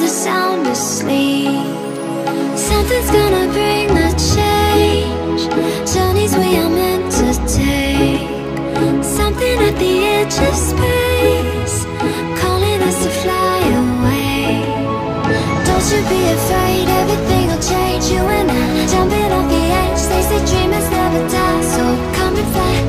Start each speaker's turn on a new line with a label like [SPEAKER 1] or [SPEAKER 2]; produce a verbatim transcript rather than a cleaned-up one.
[SPEAKER 1] sound asleep. Something's gonna bring the change. Journeys we are meant to take. Something at the edge of space, calling us to fly away. Don't you be afraid, everything will change. You and I, jumping off the edge. They say dreamers never die, so come and fly